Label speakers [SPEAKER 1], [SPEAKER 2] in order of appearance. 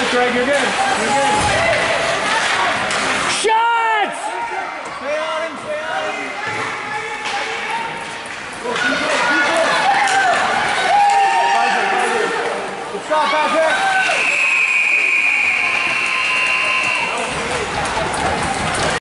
[SPEAKER 1] Greg, you're good. You're good.
[SPEAKER 2] Shots!
[SPEAKER 1] Stay on him, stay on him.